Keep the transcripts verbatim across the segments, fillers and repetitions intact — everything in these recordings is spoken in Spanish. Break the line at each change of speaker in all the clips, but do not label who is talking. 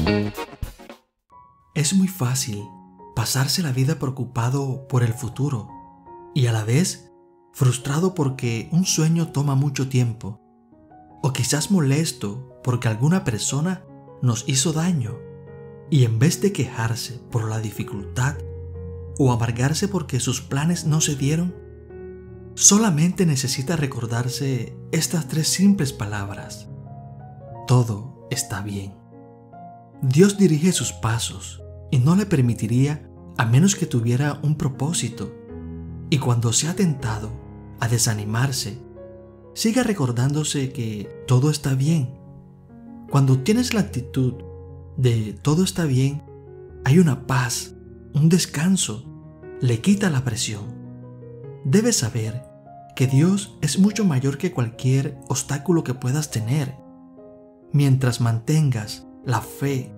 Es muy fácil pasarse la vida preocupado por el futuro y a la vez frustrado porque un sueño toma mucho tiempo, o quizás molesto porque alguna persona nos hizo daño, y en vez de quejarse por la dificultad o amargarse porque sus planes no se dieron, solamente necesita recordarse estas tres simples palabras: todo está bien. Dios dirige sus pasos y no le permitiría a menos que tuviera un propósito. Y cuando sea tentado a desanimarse, siga recordándose que todo está bien. Cuando tienes la actitud de todo está bien, hay una paz, un descanso, le quita la presión. Debes saber que Dios es mucho mayor que cualquier obstáculo que puedas tener. Mientras mantengas la fe,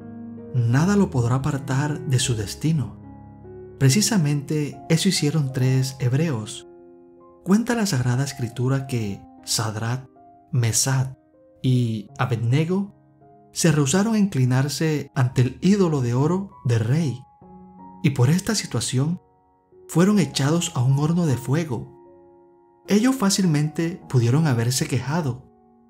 nada lo podrá apartar de su destino. Precisamente eso hicieron tres hebreos. Cuenta la Sagrada Escritura que Sadrach, Mesach y Abednego se rehusaron a inclinarse ante el ídolo de oro del rey, y por esta situación fueron echados a un horno de fuego. Ellos fácilmente pudieron haberse quejado: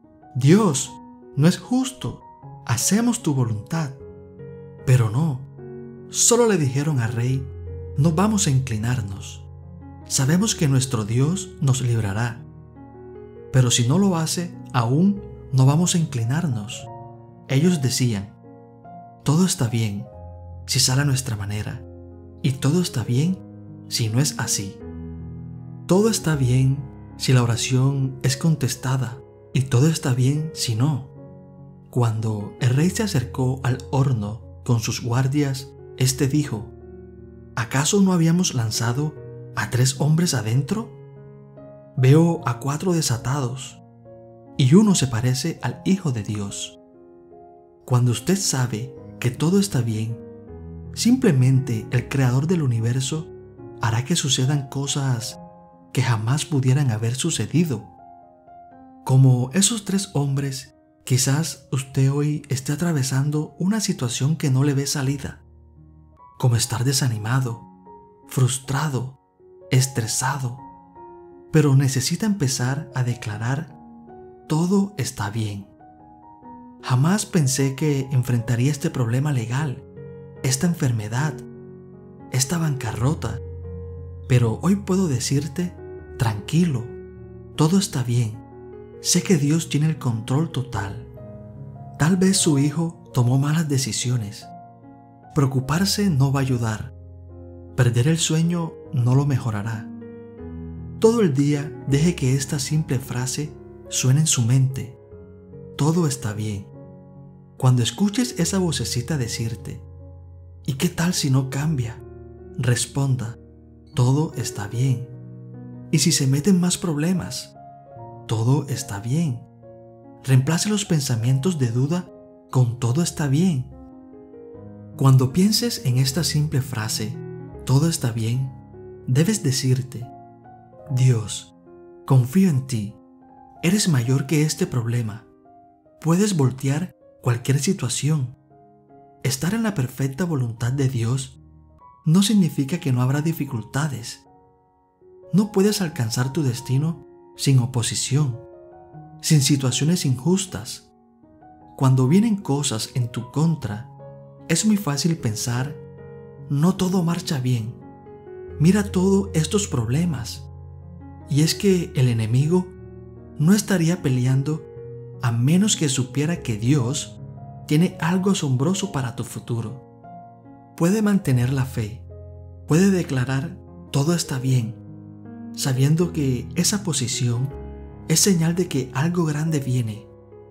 Dios, no es justo, hacemos tu voluntad. Pero no, solo le dijeron al rey: no vamos a inclinarnos. Sabemos que nuestro Dios nos librará, pero si no lo hace, aún no vamos a inclinarnos. Ellos decían: todo está bien si sale a nuestra manera, y todo está bien si no es así. Todo está bien si la oración es contestada, y todo está bien si no. Cuando el rey se acercó al horno con sus guardias, éste dijo: ¿acaso no habíamos lanzado a tres hombres adentro? Veo a cuatro desatados, y uno se parece al Hijo de Dios. Cuando usted sabe que todo está bien, simplemente el Creador del universo hará que sucedan cosas que jamás pudieran haber sucedido. Como esos tres hombres, quizás usted hoy esté atravesando una situación que no le ve salida, como estar desanimado, frustrado, estresado, pero necesita empezar a declarar: todo está bien. Jamás pensé que enfrentaría este problema legal, esta enfermedad, esta bancarrota, pero hoy puedo decirte: tranquilo, todo está bien. Sé que Dios tiene el control total. Tal vez su hijo tomó malas decisiones. Preocuparse no va a ayudar. Perder el sueño no lo mejorará. Todo el día deje que esta simple frase suene en su mente: todo está bien. Cuando escuches esa vocecita decirte: ¿y qué tal si no cambia?, responda: todo está bien. Y si se meten más problemas, todo está bien. Reemplace los pensamientos de duda con todo está bien. Cuando pienses en esta simple frase, todo está bien, debes decirte: Dios, confío en ti. Eres mayor que este problema. Puedes voltear cualquier situación. Estar en la perfecta voluntad de Dios no significa que no habrá dificultades. No puedes alcanzar tu destino sin oposición, sin situaciones injustas. Cuando vienen cosas en tu contra, es muy fácil pensar: no todo marcha bien. Mira todos estos problemas. Y es que el enemigo no estaría peleando a menos que supiera que Dios tiene algo asombroso para tu futuro. Puede mantener la fe, puede declarar: todo está bien, sabiendo que esa posición es señal de que algo grande viene.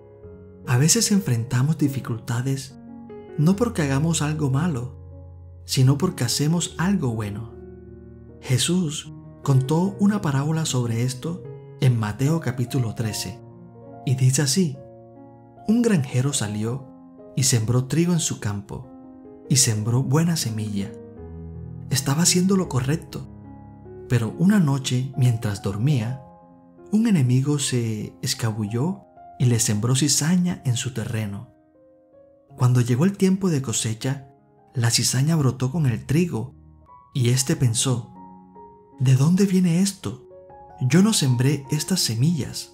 A veces enfrentamos dificultades no porque hagamos algo malo, sino porque hacemos algo bueno. Jesús contó una parábola sobre esto en Mateo capítulo trece, y dice así: un granjero salió y sembró trigo en su campo, y sembró buena semilla. Estaba haciendo lo correcto, pero una noche, mientras dormía, un enemigo se escabulló y le sembró cizaña en su terreno. Cuando llegó el tiempo de cosecha, la cizaña brotó con el trigo, y éste pensó: ¿de dónde viene esto? Yo no sembré estas semillas.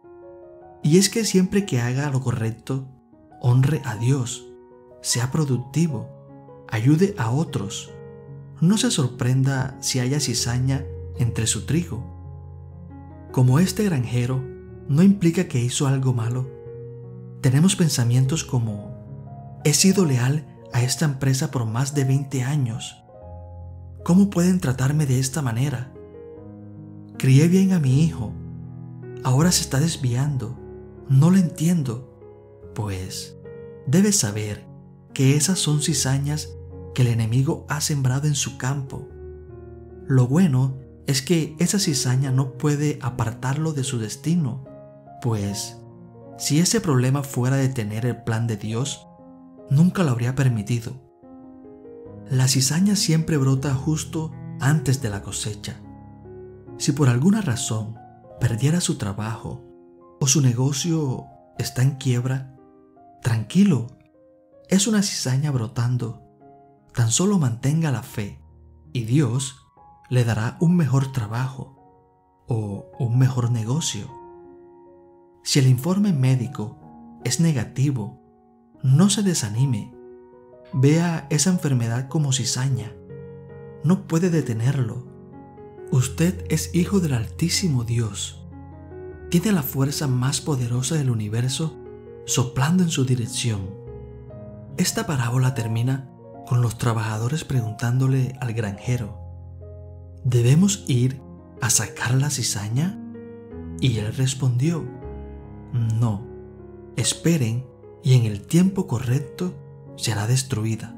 Y es que siempre que haga lo correcto, honre a Dios, sea productivo, ayude a otros. No se sorprenda si haya cizaña entre su trigo. Como este granjero, no implica que hizo algo malo. Tenemos pensamientos como: he sido leal a esta empresa por más de veinte años. ¿Cómo pueden tratarme de esta manera? Crié bien a mi hijo. Ahora se está desviando. No lo entiendo. Pues debes saber que esas son cizañas que el enemigo ha sembrado en su campo. Lo bueno es que esa cizaña no puede apartarlo de su destino, pues si ese problema fuera de tener el plan de Dios, nunca lo habría permitido. La cizaña siempre brota justo antes de la cosecha. Si por alguna razón perdiera su trabajo o su negocio está en quiebra, tranquilo, es una cizaña brotando. Tan solo mantenga la fe y Dios le dará un mejor trabajo o un mejor negocio. Si el informe médico es negativo, no se desanime. Vea esa enfermedad como cizaña. No puede detenerlo. Usted es hijo del Altísimo Dios. Tiene la fuerza más poderosa del universo soplando en su dirección. Esta parábola termina con los trabajadores preguntándole al granjero: ¿debemos ir a sacar la cizaña? Y él respondió: no, esperen y en el tiempo correcto será destruida.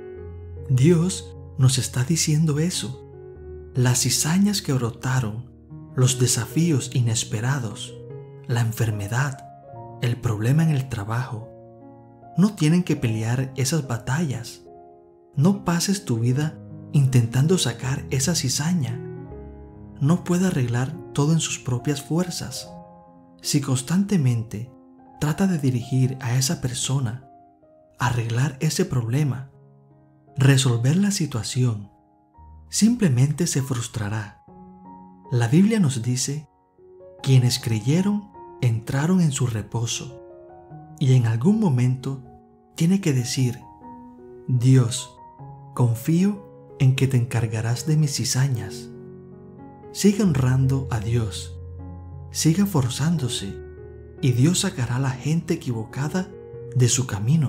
Dios nos está diciendo eso. Las cizañas que brotaron, los desafíos inesperados, la enfermedad, el problema en el trabajo, no tienen que pelear esas batallas. No pases tu vida intentando sacar esa cizaña. No puede arreglar todo en sus propias fuerzas. Si constantemente trata de dirigir a esa persona, arreglar ese problema, resolver la situación, simplemente se frustrará. La Biblia nos dice: quienes creyeron entraron en su reposo, y en algún momento tiene que decir: Dios, confío en que te encargarás de mis cizañas. Siga honrando a Dios, siga forzándose, y Dios sacará a la gente equivocada de su camino.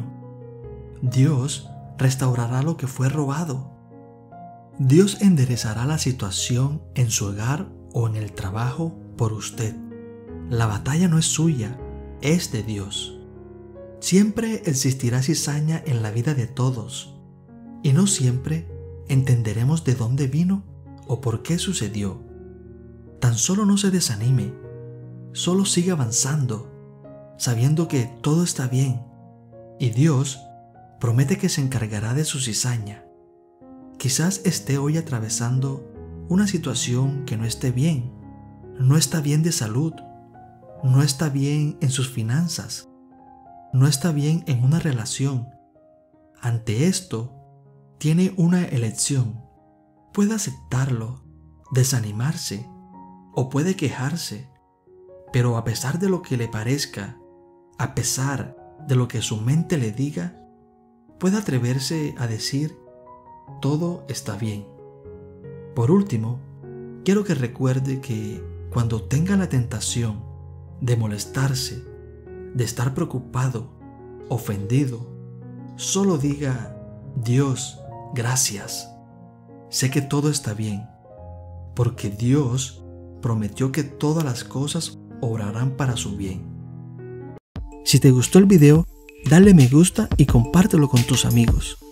Dios restaurará lo que fue robado. Dios enderezará la situación en su hogar o en el trabajo por usted. La batalla no es suya, es de Dios. Siempre existirá cizaña en la vida de todos, y no siempre entenderemos de dónde vino o por qué sucedió. Tan solo no se desanime, solo siga avanzando, sabiendo que todo está bien, y Dios promete que se encargará de su cizaña. Quizás esté hoy atravesando una situación que no esté bien, no está bien de salud, no está bien en sus finanzas, no está bien en una relación. Ante esto, tiene una elección. Puede aceptarlo, desanimarse, o puede quejarse, pero a pesar de lo que le parezca, a pesar de lo que su mente le diga, puede atreverse a decir: todo está bien. Por último, quiero que recuerde que cuando tenga la tentación de molestarse, de estar preocupado, ofendido, solo diga: Dios, gracias. Sé que todo está bien, porque Dios prometió que todas las cosas obrarán para su bien. Si te gustó el video, dale me gusta y compártelo con tus amigos.